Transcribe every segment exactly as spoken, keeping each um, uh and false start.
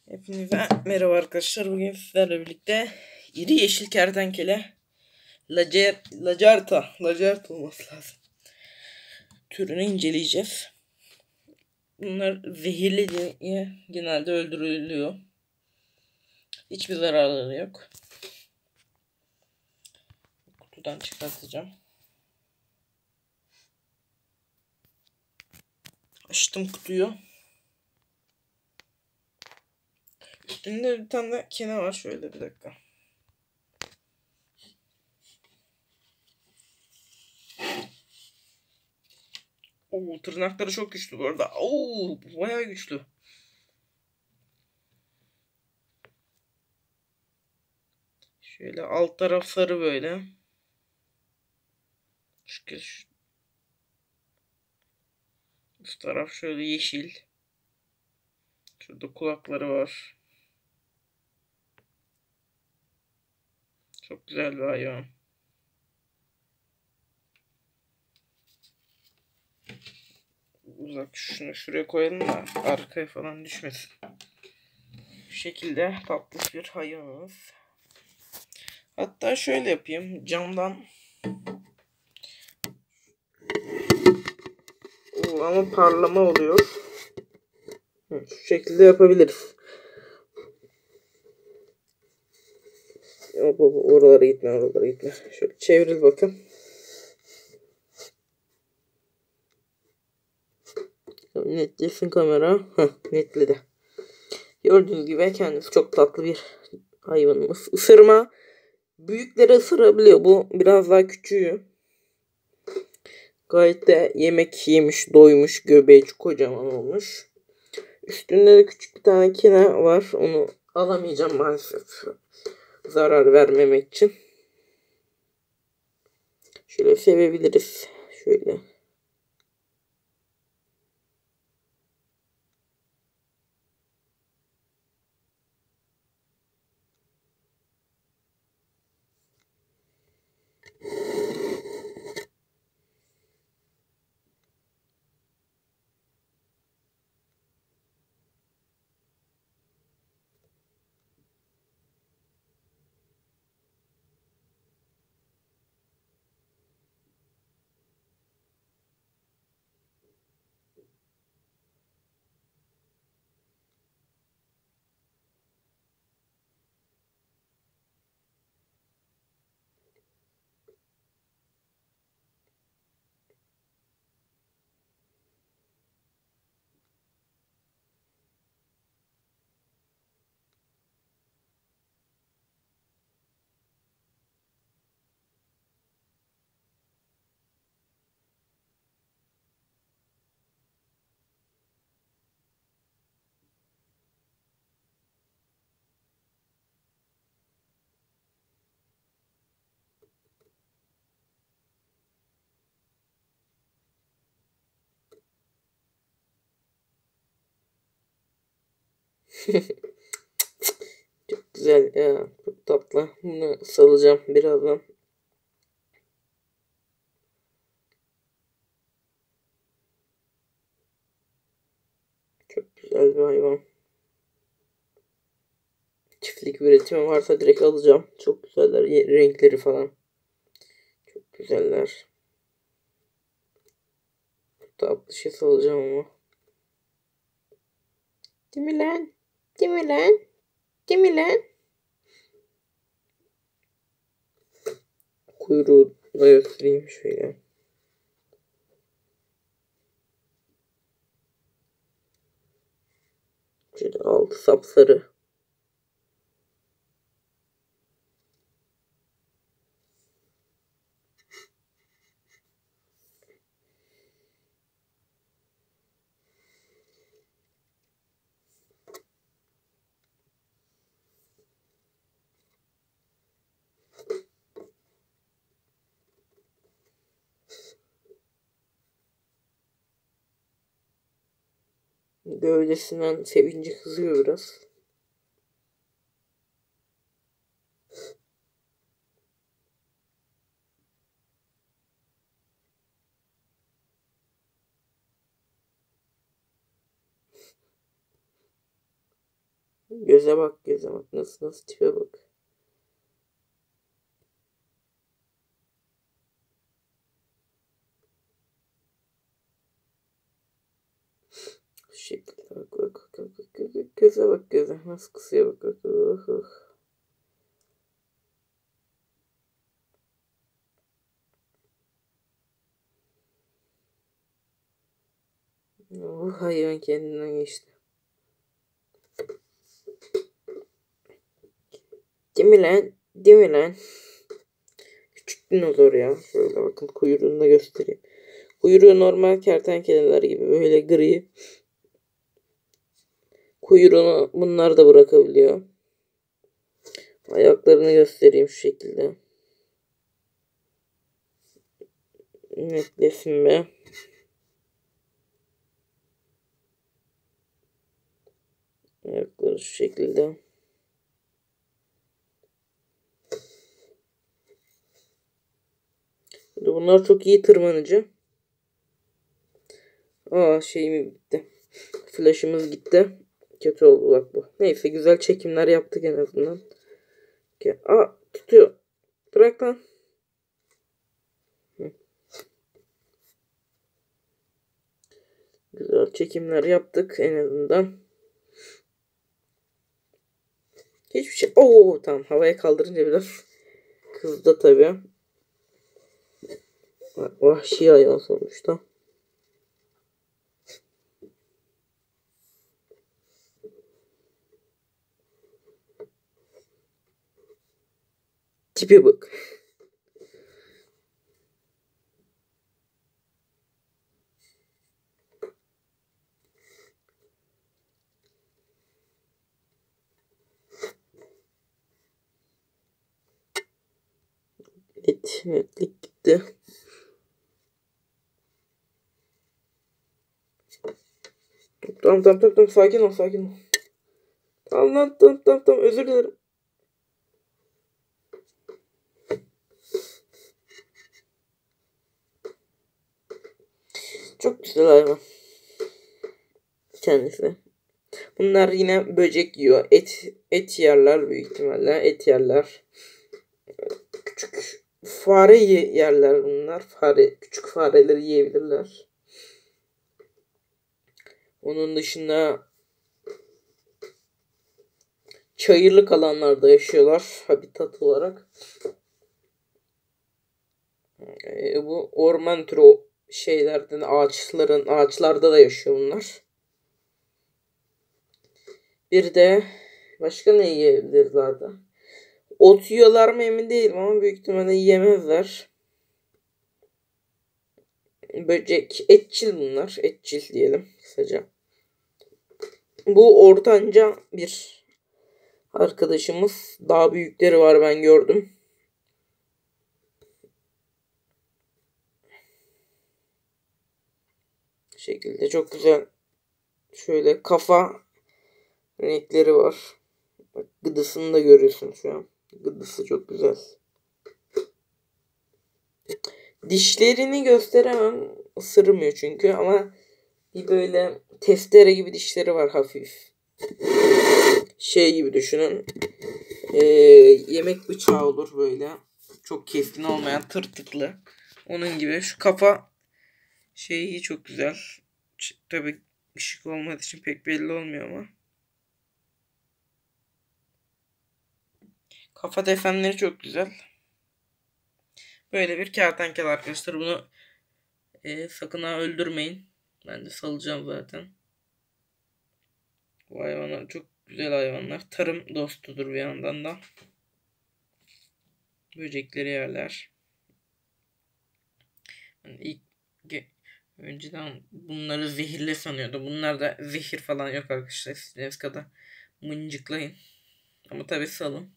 Hepinize merhaba arkadaşlar. Bugün sizlerle birlikte iri yeşil kertenkele Lacer, Lacerta, Lacerta olması lazım, türünü inceleyeceğiz. Bunlar zehirli diye genelde öldürülüyor. Hiçbir zararları yok. Kutudan çıkartacağım. Açtım kutuyu. Üstünde bir tane de kene var. Şöyle bir dakika. Oo, tırnakları çok güçlü bu arada. Oo, bayağı güçlü. Şöyle alt taraf sarı böyle. Şu, üst taraf şöyle yeşil. Şurada kulakları var. Çok güzel bir hayvan. Uzak, şunu şuraya koyalım da arkaya falan düşmesin. Bu şekilde tatlı bir hayvanımız. Hatta şöyle yapayım. Camdan. Oo, ama parlama oluyor. Şu şekilde yapabiliriz. Hop hop, oralara gitme, oralara gitme. Şöyle çeviril bakın. Netlesin kamera. Heh, netledi. Gördüğünüz gibi kendisi çok tatlı bir hayvanımız. Isırma. Büyükleri ısırabiliyor. Bu biraz daha küçüğü. Gayet de yemek yemiş, doymuş, göbeği kocaman olmuş. Üstünde de küçük bir tane kine var. Onu alamayacağım maalesef. Zarar vermemek için. Şöyle sevebiliriz. Şöyle. Çok güzel ya. Çok tatlı. Bunu salacağım birazdan. Çok güzel bir hayvan. Çiftlik üretimi varsa direkt alacağım. Çok güzeller. Renkleri falan. Çok güzeller. Tatlı şey salacağım ama. Değil mi lan? Değil mi lan? Değil mi lan? Kuyruğu da göstereyim şöyle. Şöyle altı sapsarı. Gövdesinden sevinci kızıyor biraz. Göze bak, göze bak. Nasıl nasıl tipe bak. Şu şekilde bak bak bak bak bak bak. Göze bak, göze. Nasıl kısıyor bak bak. Oh, oh. Oh, hayvan kendinden geçti. Değil mi lan? Değil mi lan? Küçük dinozor ya. Şöyle bakın, kuyruğunu da göstereyim. Kuyruğu normal kertenkeleler gibi böyle gri. Kuyruğunu bunlar da bırakabiliyor. Ayaklarını göstereyim şu şekilde. Netlesin be. Ayakları şu şekilde. Bunlar çok iyi tırmanıcı. Aa, şeyimi bitti. Flash'ımız gitti. Kötü oldu bak bu. Neyse, güzel çekimler yaptık en azından. Aa, tutuyor. Bırak lan. Hı. Güzel çekimler yaptık en azından. Hiçbir şey. Oo, tamam, havaya kaldırınca biraz kızdı tabii. Vahşi hayvan sonuçta. Tipi bak. Evet, netlik gitti. Tamam tamam tamam, tamam. Sakin ol, sakin ol. Tamam lan, tamam tamam tamam, özür dilerim. Çok güzel hayvan. Kendisi. Bunlar yine böcek yiyor. Et et yerler büyük ihtimalle. Et yerler. Küçük fare yerler bunlar. Fare, küçük fareleri yiyebilirler. Onun dışında çayırlık alanlarda yaşıyorlar habitat olarak. Ee, bu orman türü şeylerden, ağaçların ağaçlarda da yaşıyor bunlar. Bir de başka ne yiyebiliriz zaten? Ot yiyorlar mı emin değilim ama büyük ihtimalle yiyemezler. Böcek, etçil bunlar. Etçil diyelim kısaca. Bu ortanca bir arkadaşımız. Daha büyükleri var, ben gördüm. Bu şekilde çok güzel. Şöyle kafa renkleri var. Bak, gıdısını da görüyorsun şu an. Gıdısı çok güzel. Dişlerini gösteremem. Isırmıyor çünkü, ama bir böyle testere gibi dişleri var, hafif. Şey gibi düşünün. Ee, yemek bıçağı olur böyle. Çok keskin olmayan, tırtıklı. Onun gibi. Şu kafa şeyi çok güzel. Tabii ışık olmadığı için pek belli olmuyor ama. Kafa desenleri çok güzel. Böyle bir kertenkele arkadaşlar. Bunu e, sakın ha öldürmeyin. Ben de salacağım zaten. Bu hayvanlar çok güzel hayvanlar. Tarım dostudur bir yandan da. Böcekleri yerler. Yani ilk önceden bunları zehirli sanıyordu. Bunlarda zehir falan yok arkadaşlar. İstediğiniz kadar mıncıklayın. Ama tabii salın.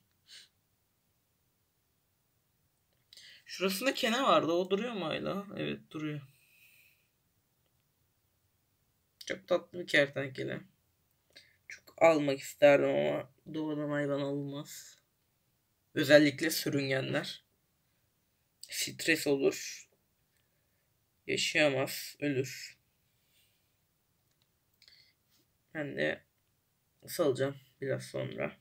Şurasında kene vardı. O duruyor mu hala? Evet, duruyor. Çok tatlı bir kertenkele. Çok almak isterdim ama doğadan hayvan olmaz. Özellikle sürüngenler. Stres olur. Yaşayamaz. Ölür. Ben de salacağım. biraz sonra.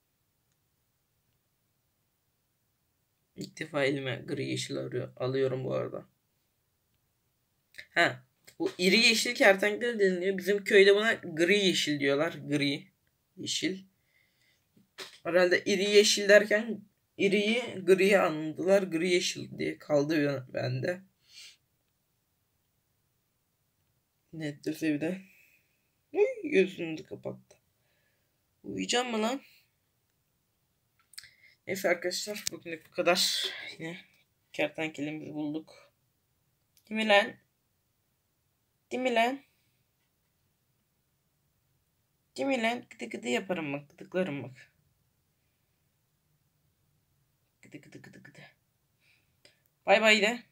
İlk defa elime gri yeşil arıyor, alıyorum bu arada. Ha, bu iri yeşil kertenkele deniliyor. Bizim köyde buna gri yeşil diyorlar. Gri yeşil. Herhalde iri yeşil derken iriyi griye anladılar. Gri yeşil diye kaldı bende. Nettir bir de. Gözünü de kapattı. Uyuyacağım mı lan? Neyse arkadaşlar, bugünlük bu kadar. Yine kertenkelemizi bulduk. Değil mi lan? Değil mi lan? Değil mi lan? Gıdı gıdı yaparım bak. Gıdıklarım bak. Gıdı gıdı gıdı gıdı. Bay bay de.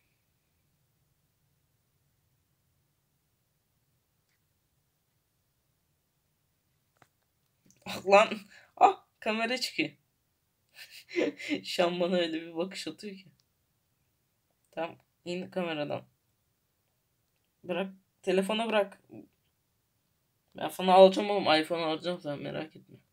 Ah lan. Ah, kamera çıkıyor. Şu an bana öyle bir bakış atıyor ki. Tamam, in kameradan. Bırak. Telefonu bırak. Ben sana alacağım oğlum. iPhone alacağım, sen merak etme.